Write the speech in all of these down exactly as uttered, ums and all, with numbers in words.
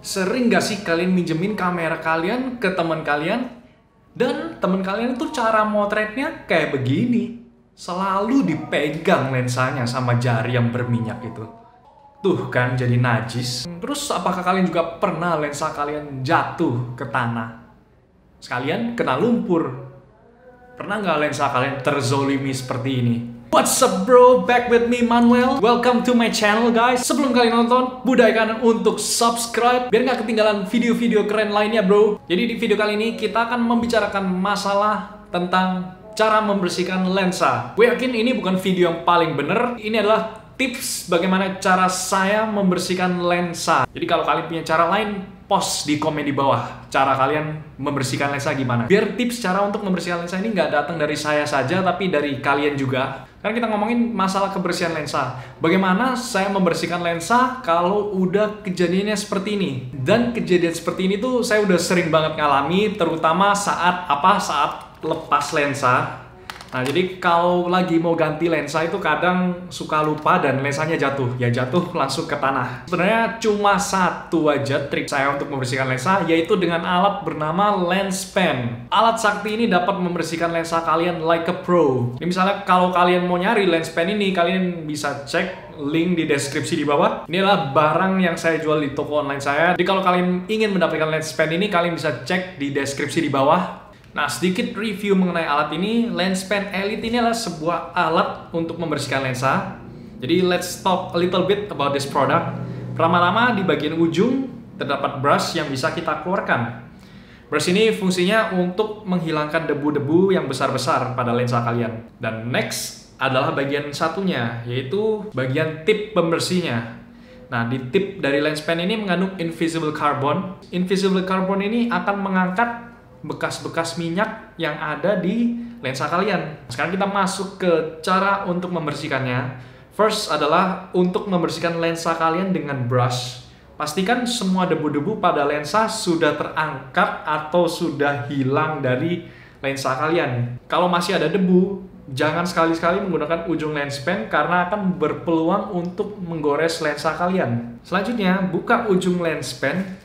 Sering gak sih kalian minjemin kamera kalian ke teman kalian? Dan teman kalian itu cara motretnya kayak begini. Selalu dipegang lensanya sama jari yang berminyak itu. Tuh kan jadi najis. Terus apakah kalian juga pernah lensa kalian jatuh ke tanah? Sekalian kena lumpur. Pernah nggak lensa kalian terzolimi seperti ini? What's up bro, back with me Manuel. Welcome to my channel guys. Sebelum kalian nonton, budayakan untuk subscribe biar nggak ketinggalan video-video keren lainnya bro. Jadi di video kali ini kita akan membicarakan masalah tentang cara membersihkan lensa. Gue yakin ini bukan video yang paling bener. Ini adalah tips bagaimana cara saya membersihkan lensa. Jadi kalau kalian punya cara lain, post di komen di bawah cara kalian membersihkan lensa gimana. Biar tips cara untuk membersihkan lensa ini nggak datang dari saya saja, tapi dari kalian juga. Karena kita ngomongin masalah kebersihan lensa. Bagaimana saya membersihkan lensa kalau udah kejadiannya seperti ini. Dan kejadian seperti ini tuh saya udah sering banget ngalami, terutama saat apa? Saat lepas lensa. Nah, jadi kalau lagi mau ganti lensa itu kadang suka lupa dan lensanya jatuh. Ya jatuh langsung ke tanah. Sebenarnya cuma satu aja trik saya untuk membersihkan lensa, yaitu dengan alat bernama lens pen. Alat sakti ini dapat membersihkan lensa kalian like a pro. Jadi misalnya kalau kalian mau nyari lens pen ini, kalian bisa cek link di deskripsi di bawah. Ini adalah barang yang saya jual di toko online saya. Jadi kalau kalian ingin mendapatkan lens pen ini, kalian bisa cek di deskripsi di bawah. Nah, sedikit review mengenai alat ini. Lens pen Elite ini adalah sebuah alat untuk membersihkan lensa. Jadi, let's talk a little bit about this product. Pertama-tama, di bagian ujung terdapat brush yang bisa kita keluarkan. Brush ini fungsinya untuk menghilangkan debu-debu yang besar-besar pada lensa kalian. Dan next adalah bagian satunya, yaitu bagian tip pembersihnya. Nah, di tip dari lens pen ini mengandung invisible carbon. Invisible carbon ini akan mengangkat bekas-bekas minyak yang ada di lensa kalian. Sekarang kita masuk ke cara untuk membersihkannya. First adalah untuk membersihkan lensa kalian dengan brush. Pastikan semua debu-debu pada lensa sudah terangkat atau sudah hilang dari lensa kalian. Kalau masih ada debu, jangan sekali-sekali menggunakan ujung lens pen karena akan berpeluang untuk menggores lensa kalian. Selanjutnya, buka ujung lens pen.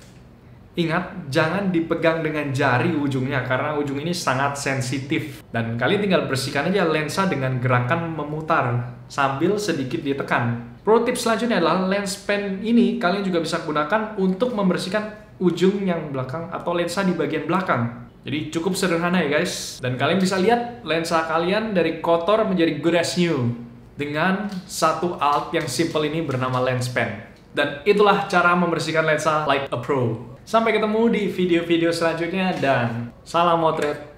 Ingat, jangan dipegang dengan jari ujungnya karena ujung ini sangat sensitif. Dan kalian tinggal bersihkan aja lensa dengan gerakan memutar sambil sedikit ditekan. Pro tips selanjutnya adalah lens pen ini kalian juga bisa gunakan untuk membersihkan ujung yang belakang atau lensa di bagian belakang. Jadi cukup sederhana ya guys. Dan kalian bisa lihat lensa kalian dari kotor menjadi good as new dengan satu alat yang simple ini bernama lens pen. Dan itulah cara membersihkan lensa like a pro. Sampai ketemu di video-video selanjutnya dan salam motret.